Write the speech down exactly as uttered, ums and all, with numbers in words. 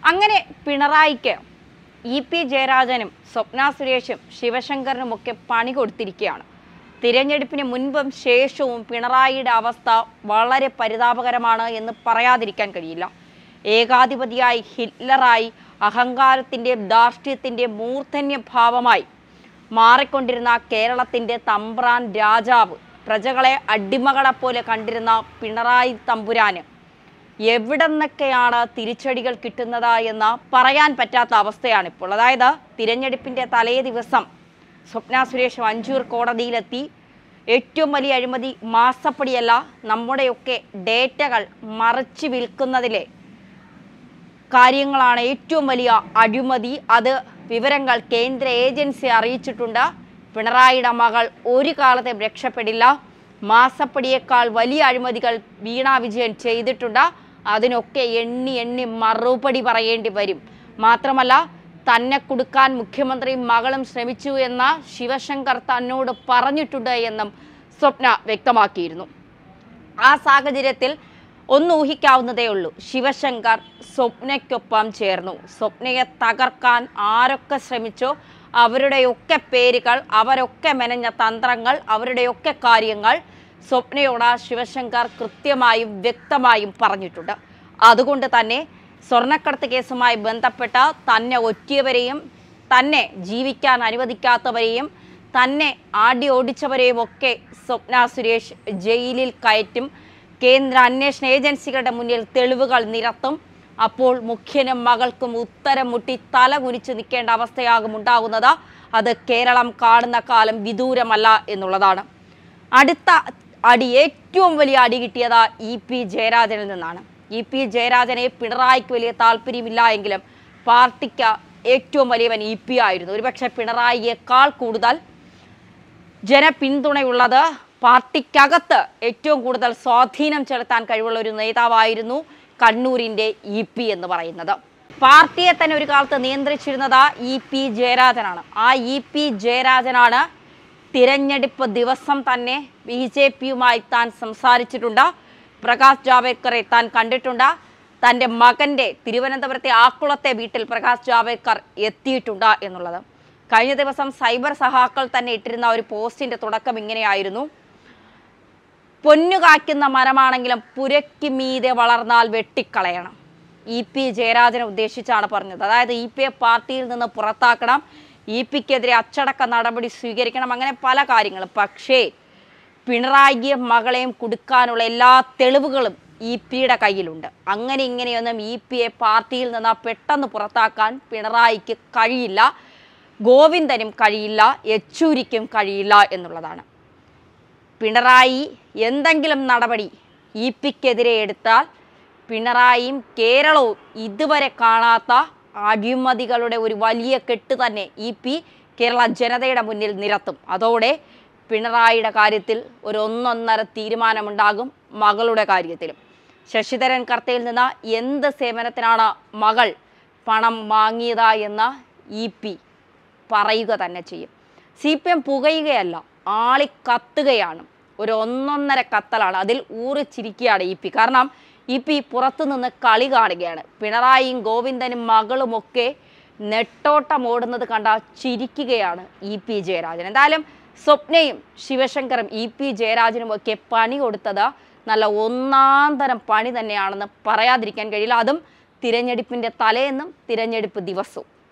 അങ്ങനെ പിണറായിക്ക് E P ജയരാജനും സ്വപ്ന സുരേഷും ശിവശങ്കറിനുമൊക്കെ പണി കൊടുത്തിരിക്കുകയാണ്. തിരഞ്ഞെടുപ്പിന് മുൻപും ശേഷവും പിണറായിയുടെ അവസ്ഥ വളരെ പരിതാപകരമാണ് എന്ന് പറയാതിരിക്കാൻ കഴിയില്ല. ഏകാധിപതിയായി, ഹിറ്റ്ലറായി, അഹങ്കാരത്തിൻ്റെയും ധാർഷ്ട്യത്തിൻ്റെയും മൂർധന്യഭാവമായി മാറിക്കൊണ്ടിരുന്ന കേരളത്തിൻ്റെ തമ്പ്രാൻ രാജാവ്, പ്രജകളെ അടിമകളെപ്പോലെ കണ്ടിരുന്ന പിണറായി തമ്പുരാന് എവിടെ നിന്നൊക്കെയാണ് തിരിച്ചടികൾ കിട്ടുന്നത് എന്ന് പറയാൻ പറ്റാത്ത അവസ്ഥയാണ് ഇപ്പോൾ. അതായത് തിരഞ്ഞെടുപ്പിൻ്റെ തലേ ദിവസം സ്വപ്ന സുരേഷ് വഞ്ചൂർ കോടതിയിലെത്തി. ഏറ്റവും വലിയ അഴിമതി മാസപ്പടിയല്ല, നമ്മുടെയൊക്കെ ഡേറ്റകൾ മറിച്ച് വിൽക്കുന്നതിലെ കാര്യങ്ങളാണ് ഏറ്റവും വലിയ അഴിമതി. അത് വിവരങ്ങൾ കേന്ദ്ര ഏജൻസി അറിയിച്ചിട്ടുണ്ട്. പിണറായിയുടെ മകൾ ഒരു കാലത്തെ രക്ഷപ്പെടില്ല. മാസപ്പടിയേക്കാൾ വലിയ അഴിമതികൾ വീണ വിജയൻ ചെയ്തിട്ടുണ്ട്. അതിനൊക്കെ എണ്ണി എണ്ണി മറുപടി പറയേണ്ടി വരും. മാത്രമല്ല, തന്നെ കൊടുക്കാൻ മുഖ്യമന്ത്രിയും മകളും ശ്രമിച്ചു എന്ന ശിവശങ്കർ തന്നോട് പറഞ്ഞിട്ടുണ്ട് എന്നും സ്വപ്ന വ്യക്തമാക്കിയിരുന്നു. ആ സാഹചര്യത്തിൽ ഒന്ന് ഊഹിക്കാവുന്നതേ ഉള്ളൂ. ശിവശങ്കർ സ്വപ്നയ്ക്കൊപ്പം ചേർന്നു. സ്വപ്നയെ തകർക്കാൻ ആരൊക്കെ ശ്രമിച്ചോ അവരുടെയൊക്കെ പേരുകൾ, അവരൊക്കെ മെനഞ്ഞ തന്ത്രങ്ങൾ, അവരുടെയൊക്കെ കാര്യങ്ങൾ സ്വപ്നയോട് ശിവശങ്കർ കൃത്യമായും വ്യക്തമായും പറഞ്ഞിട്ടുണ്ട്. അതുകൊണ്ട് തന്നെ സ്വർണ്ണക്കടത്ത് കേസുമായി ബന്ധപ്പെട്ട തന്നെ ഒറ്റിയവരെയും തന്നെ ജീവിക്കാൻ അനുവദിക്കാത്തവരെയും തന്നെ ആടി ഓടിച്ചവരെയും ഒക്കെ സ്വപ്ന സുരേഷ് ജയിലിൽ കയറ്റും. കേന്ദ്ര അന്വേഷണ ഏജൻസികളുടെ മുന്നിൽ തെളിവുകൾ നിരത്തും. അപ്പോൾ മുഖ്യനും മകൾക്കും ഉത്തരം മുട്ടി തല കുനിച്ച് നിൽക്കേണ്ട അവസ്ഥയാകും ഉണ്ടാകുന്നത്. അത് കേരളം കാണുന്ന കാലം വിദൂരമല്ല എന്നുള്ളതാണ്. അടുത്ത അടി, ഏറ്റവും വലിയ അടി കിട്ടിയത് ഇ പി ജയരാജനിൽ നിന്നാണ്. ഇ പി ജയരാജനെ പിണറായിക്ക് വലിയ താല്പര്യമില്ല എങ്കിലും പാർട്ടിക്ക് ഏറ്റവും വലിയവൻ ഇ പി ആയിരുന്നു. ഒരുപക്ഷെ പിണറായിയേക്കാൾ കൂടുതൽ ജനപിന്തുണയുള്ളത്, പാർട്ടിക്കകത്ത് ഏറ്റവും കൂടുതൽ സ്വാധീനം ചെലുത്താൻ കഴിവുള്ള ഒരു നേതാവായിരുന്നു കണ്ണൂരിൻ്റെ ഇ പി എന്ന് പറയുന്നത്. പാർട്ടിയെ തന്നെ ഒരു കാലത്ത് നിയന്ത്രിച്ചിരുന്നത് ഇ പി ജയരാജനാണ്. ആ ഇ പി ജയരാജനാണ് തിരഞ്ഞെടുപ്പ് ദിവസം തന്നെ ബി ജെ പിയുമായി താൻ സംസാരിച്ചിട്ടുണ്ട്. പ്രകാശ് ജാവ്ദേക്കറെ താൻ കണ്ടിട്ടുണ്ട്. തൻ്റെ മകൻ്റെ തിരുവനന്തപുരത്തെ ആക്കുളത്തെ വീട്ടിൽ പ്രകാശ് ജാവ്ദേക്കർ എത്തിയിട്ടുണ്ട് എന്നുള്ളത്. കഴിഞ്ഞ ദിവസം സൈബർ സഹാക്കൾ തന്നെ ഇട്ടിരുന്ന ഒരു പോസ്റ്റിൻ്റെ തുടക്കം ഇങ്ങനെയായിരുന്നു: പൊന്നു കായ്ക്കുന്ന മരമാണെങ്കിലും പുരയ്ക്ക് മീതെ വളർന്നാൽ വെട്ടിക്കളയണം. ഇ പി ജയരാജനെ ഉദ്ദേശിച്ചാണ് പറഞ്ഞത്. അതായത് ഇ പിയെ പാർട്ടിയിൽ നിന്ന് പുറത്താക്കണം, ഇ പിക്കെതിരെ അച്ചടക്ക നടപടി സ്വീകരിക്കണം, അങ്ങനെ പല കാര്യങ്ങളും. പക്ഷേ പിണറായിയും മകളെയും കൊടുക്കാനുള്ള എല്ലാ തെളിവുകളും ഇ പിയുടെ കയ്യിലുണ്ട്. അങ്ങനെ ഇങ്ങനെയൊന്നും ഇ പിയെ പാർട്ടിയിൽ നിന്ന് പെട്ടെന്ന് പുറത്താക്കാൻ പിണറായിക്ക് കഴിയില്ല, ഗോവിന്ദനും കഴിയില്ല, യെച്ചൂരിക്കും കഴിയില്ല എന്നുള്ളതാണ്. പിണറായി എന്തെങ്കിലും നടപടി ഇ പിക്കെതിരെ എടുത്താൽ പിണറായിയും കേരളവും ഇതുവരെ കാണാത്ത അഴിമതികളുടെ ഒരു വലിയ കെട്ട് തന്നെ ഇ പി കേരള ജനതയുടെ മുന്നിൽ നിരത്തും. അതോടെ പിണറായിയുടെ കാര്യത്തിൽ ഒരു ഒന്നൊന്നര തീരുമാനമുണ്ടാകും. മകളുടെ കാര്യത്തിലും ശശിധരൻ കർത്തയിൽ നിന്ന് എന്ത് സേവനത്തിനാണ് മകൾ പണം വാങ്ങിയത് എന്ന് ഇ പി പറയുക തന്നെ ചെയ്യും. സി പി എം പുകയുകയല്ല, ആളി കത്തുകയാണ്. ഒരു ഒന്നൊന്നര കത്തലാണ്. അതിൽ ഊറിച്ചിരിക്കുകയാണ് ഇ പി. കാരണം ഇ പി പുറത്തുനിന്ന് കളി കാണുകയാണ്. പിണറായിയും ഗോവിന്ദനും മകളുമൊക്കെ നെട്ടോട്ടം ഓടുന്നത് കണ്ട ചിരിക്കുകയാണ് ഇ പി ജയരാജൻ. എന്തായാലും സ്വപ്നയും ശിവശങ്കറും ഇ പി ജയരാജനും ഒക്കെ പണി കൊടുത്തത് നല്ല ഒന്നാം തരം പണി തന്നെയാണെന്ന് പറയാതിരിക്കാൻ കഴിയില്ല. അതും തിരഞ്ഞെടുപ്പിൻ്റെ തലേന്നും തിരഞ്ഞെടുപ്പ് ദിവസവും.